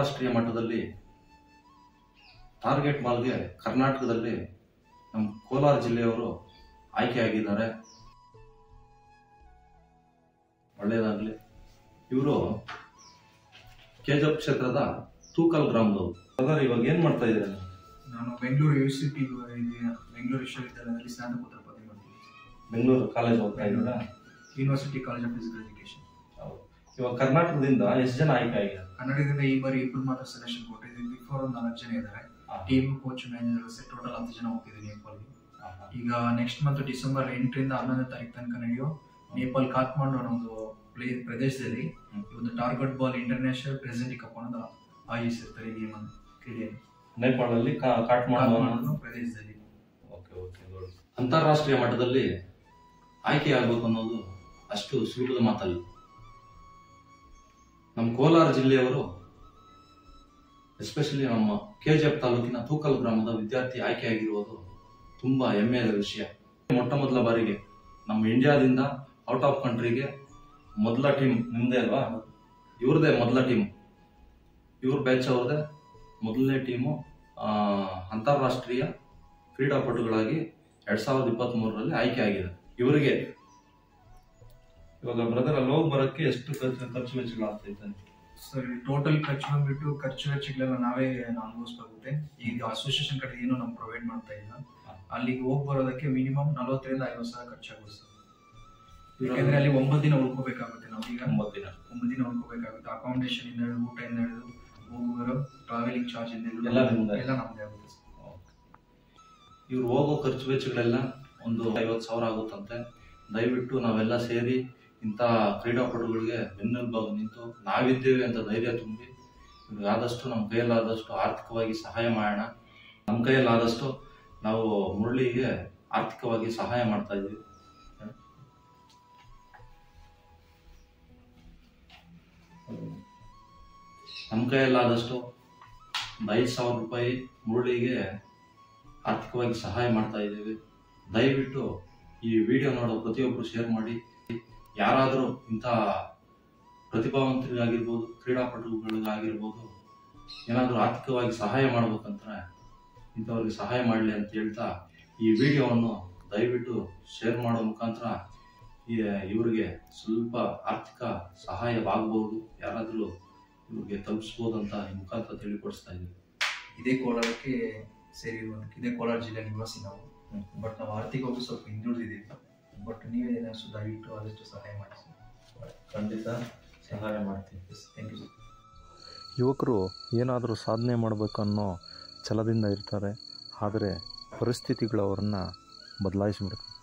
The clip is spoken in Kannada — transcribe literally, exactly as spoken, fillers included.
ಅಂತಾರಾಷ್ಟ್ರೀಯ ಮಟ್ಟದಲ್ಲಿ ಟಾರ್ಗೆಟ್ ಮಾಲ್ಗೆ ಕರ್ನಾಟಕದಲ್ಲಿ ನಮ್ಮ ಕೋಲಾರ ಜಿಲ್ಲೆಯವರು ಆಯ್ಕೆಯಾಗಿದ್ದಾರೆ. ಒಳ್ಳೆಯದಾಗಲಿ. ಇವರು ಕೆಜಪ್ ಕ್ಷೇತ್ರದ ತೂಕಲ್ ಗ್ರಾಮದವರು. ಅದರ ಇವಾಗ ಏನ್ ಮಾಡ್ತಾ ಇದ್ದಾರೆ? ನಾನು ಬೆಂಗಳೂರು ಯೂನಿವರ್ಸಿಟಿ ಬೆಂಗಳೂರು ವಿಶ್ವವಿದ್ಯಾಲಯದಲ್ಲಿ ಸ್ನಾತಕೋತ್ತರ ಪದವಿ ಮಾಡ್ತೀನಿ. ಬೆಂಗಳೂರು ಕಾಲೇಜ್ ಹೋಗ್ತಾ ಇದ್ದೀರಾ? University college of physical education. ಇವಾಗ ಕರ್ನಾಟಕದಿಂದ ಎಷ್ಟು ಜನ ಆಯ್ಕೆ ಆಗಿದ್ದಾರೆ? ಕನ್ನಡದಿಂದ ಈ ಬಾರಿ ಇಬ್ಬರು ಮಾತ್ರ ಸೆಲೆಕ್ಷನ್ ಕೊಟ್ಟಿದ್ದೀವಿ. ಬಿಫೋರ್ ಒಂದು ನಾಲ್ಕು ಜನ ಇದ್ದಾರೆ. ಟೀಮ್ ಕೋಚ್ ಮ್ಯಾನೇಜರ್ ಟೋಟಲ್ ಹತ್ತು ಜನ ಹೋಗ್ತಿದ್ದೀವಿ ನೇಪಾಲ್ಗೆ. ಈಗ ನೆಕ್ಸ್ಟ್ ಮಂತ್ ಡಿಸೆಂಬರ್ ಎಂಟರಿಂದ ಹನ್ನೊಂದನೇ ತಾರೀಕು ತನಕ ನಡೆಯೋ ನೇಪಾಲ್ ಕಾಠ್ಮಂಡು ಅನ್ನೋ ಒಂದು ಪ್ಲೇ ಪ್ರದೇಶದಲ್ಲಿ ಒಂದು target ball international president cup ಅನ್ನೋದು ಆಯೋಜಿಸಿರ್ತಾರೆ. ಈ ಗೇಮ್ ಕ್ರೀಡೆಯಲ್ಲಿ ನೇಪಾಳದಲ್ಲಿ ಕಾಠ್ಮಂಡು ಪ್ರದೇಶದಲ್ಲಿ. ಓಕೆ ಓಕೆ ಅಂತಾರಾಷ್ಟ್ರೀಯ ಮಟ್ಟದಲ್ಲಿ ಆಯ್ಕೆಯಾಗಬೇಕು ಅನ್ನೋದು ಅಷ್ಟು ಸುಲಭದ ಮಾತಲ್ಲ. ನಮ್ಮ ಕೋಲಾರ ಜಿಲ್ಲೆಯವರು ಎಸ್ಪೆಷಲಿ ನಮ್ಮ ಕೆಜಿಎಫ್ ತಾಲೂಕಿನ ತೂಕಲ್ ಗ್ರಾಮದ ವಿದ್ಯಾರ್ಥಿ ಆಯ್ಕೆಯಾಗಿರುವುದು ತುಂಬಾ ಹೆಮ್ಮೆಯ ವಿಷಯ. ಮೊಟ್ಟ ಮೊದಲ ಬಾರಿಗೆ ನಮ್ಮ ಇಂಡಿಯಾದಿಂದ ಔಟ್ ಆಫ್ ಕಂಟ್ರಿಗೆ ಮೊದಲ ಟೀಮ್ ನಿಮ್ದೇ ಅಲ್ವಾ? ಇವ್ರದೇ ಮೊದಲ ಟೀಮ್, ಇವ್ರ ಬ್ಯಾಚ್ ಅವ್ರದೇ ಮೊದಲನೇ ಟೀಮು ಅಂತಾರಾಷ್ಟ್ರೀಯ ಕ್ರೀಡಾಪಟುಗಳಾಗಿ ಎರಡ್ ಸಾವಿರದ ಇಪ್ಪತ್ತ್ ಮೂರರಲ್ಲಿ ಆಯ್ಕೆ ಆಗಿದೆ. ಇವರಿಗೆ ಇವಾಗ ಬ್ರದರ್ ಅಲ್ಲಿ ಹೋಗಿ ಬರೋಕ್ಕೆ ಎಷ್ಟು ಖರ್ಚು ಖರ್ಚು ವೆಚ್ಚಗಳಾಗ್ತೈತೆ? ಸರ್ ಟೋಟಲ್ ಖರ್ಚು ಬಂದ್ಬಿಟ್ಟು ಖರ್ಚು ವೆಚ್ಚಗಳೆಲ್ಲ ನಾವೇ ಅನುಭವಿಸ್ಬೇಕಾಗುತ್ತೆ. ಈಗ ಅಸೋಸಿಯೇಷನ್ ಕಡೆ ಏನು ನಮ್ಗೆ ಪ್ರೊವೈಡ್ ಮಾಡ್ತಾ ಇಲ್ಲ. ಅಲ್ಲಿಗೆ ಹೋಗಿ ಬರೋದಕ್ಕೆ ಮಿನಿಮಮ್ ನಲವತ್ತರಿಂದ ಐವತ್ತು ಸಾವಿರ ಖರ್ಚಾಗುತ್ತೆ ಸರ್. ಯಾಕಂದ್ರೆ ಅಲ್ಲಿ ಒಂಬತ್ತು ದಿನ ಉಳ್ಕೋಬೇಕಾಗುತ್ತೆ. ನಾವೀಗ ಒಂಬತ್ತು ದಿನ ಒಂಬತ್ತು ದಿನ ಉಳ್ಕೋಬೇಕಾಗುತ್ತೆ. ಅಕಾಮಿಡೇಷನ್ ಇಂದ ಹಿಡಿದು ಊಟ ಇಂದ ಹಿಡಿದು ಹೋಗಿ ಬರೋ ಟ್ರಾವೆಲಿಂಗ್ ಚಾರ್ಜ್ ಇಂದ ಹಿಡಿದು ಎಲ್ಲ ನಮ್ದೇ ಎಲ್ಲ ನಮ್ದೇ ಆಗುತ್ತೆ ಸರ್. ಇವ್ರು ಹೋಗೋ ಖರ್ಚು ವೆಚ್ಚಗಳೆಲ್ಲ ಒಂದು ಐವತ್ತು ಸಾವಿರ ಆಗುತ್ತಂತೆ. ದಯವಿಟ್ಟು ನಾವೆಲ್ಲ ಸೇರಿ ಇಂಥ ಕ್ರೀಡಾಪಟುಗಳಿಗೆ ಬೆನ್ನೆಲುಬಾಗಿ ನಿಂತು ನಾವಿದ್ದೇವೆ ಅಂತ ಧೈರ್ಯ ತುಂಬಿ ಇವ್ರಿಗೆ ಆದಷ್ಟು ನಮ್ಮ ಕೈಯಲ್ಲಾದಷ್ಟು ಆರ್ಥಿಕವಾಗಿ ಸಹಾಯ ಮಾಡೋಣ. ನಮ್ಮ ಕೈಯಲ್ಲಾದಷ್ಟು ನಾವು ಮುರಳಿಗೆ ಆರ್ಥಿಕವಾಗಿ ಸಹಾಯ ಮಾಡ್ತಾ ಇದ್ದೀವಿ. ನಮ್ಮ ಕೈಯಲ್ಲಾದಷ್ಟು ಒಂದು ಐದು ಸಾವಿರ ರೂಪಾಯಿ ಮುರಳಿಗೆ ಆರ್ಥಿಕವಾಗಿ ಸಹಾಯ ಮಾಡ್ತಾ ಇದ್ದೀವಿ. ದಯವಿಟ್ಟು ಈ ವಿಡಿಯೋ ನೋಡೋ ಪ್ರತಿಯೊಬ್ಬರು ಶೇರ್ ಮಾಡಿ. ಯಾರಾದರೂ ಇಂಥ ಪ್ರತಿಭಾವಂತರಿಗಾಗಿರ್ಬೋದು, ಕ್ರೀಡಾಪಟುಗಳಿಗಾಗಿರ್ಬೋದು ಏನಾದರೂ ಆರ್ಥಿಕವಾಗಿ ಸಹಾಯ ಮಾಡ್ಬೇಕಂದ್ರೆ ಇಂಥವ್ರಿಗೆ ಸಹಾಯ ಮಾಡಲಿ ಅಂತ ಹೇಳ್ತಾ ಈ ವಿಡಿಯೋವನ್ನು ದಯವಿಟ್ಟು ಶೇರ್ ಮಾಡೋ ಮುಖಾಂತರ ಇವರಿಗೆ ಸ್ವಲ್ಪ ಆರ್ಥಿಕ ಸಹಾಯವಾಗಬಹುದು, ಯಾರಾದರೂ ಇವ್ರಿಗೆ ತಲುಪಿಸ್ಬೋದು ಅಂತ ಈ ಮುಖಾಂತರ ತಿಳಿಪಡಿಸ್ತಾ ಇದ್ದೀವಿ. ಇದೇ ಕೋಲಾರಕ್ಕೆ ಸೇರಿರುವಂತ ಇದೇ ಕೋಲಾರ ಜಿಲ್ಲೆ ನಿವಾಸಿ ನಾವು. ಬಟ್ ನಾವು ಆರ್ಥಿಕವಾಗಿ ಸ್ವಲ್ಪ ಹಿಂದುಳಿದಿದ್ದೀವಿ. ಬಟ್ ನೀವೇ ಏನಾದ್ರು ದಯವಿಟ್ಟು ಆದಷ್ಟು ಸಹಾಯ ಮಾಡಿ. ಖಂಡಿತ ಸಹಾಯ ಮಾಡ್ತೀವಿ. Thank you sir. ಯುವಕರು ಏನಾದರೂ ಸಾಧನೆ ಮಾಡಬೇಕನ್ನೋ ಛಲದಿಂದ ಇರ್ತಾರೆ. ಆದರೆ ಪರಿಸ್ಥಿತಿಗಳು ಅವ್ರನ್ನ ಬದಲಾಯಿಸಿಬಿಡ್ತಾರೆ.